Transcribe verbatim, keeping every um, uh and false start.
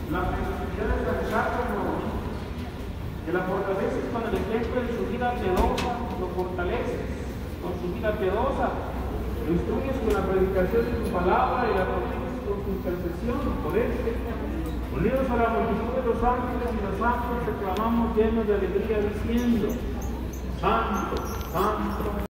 La felicidad de San Carlos, que la fortaleces con el ejemplo de su vida piadosa, lo fortaleces con su vida piadosa, lo instruyes con la predicación de tu palabra y la proteges con su intercesión. Por eso, unidos a la multitud de los ángeles y los santos, te clamamos llenos de alegría diciendo: Santo, Santo,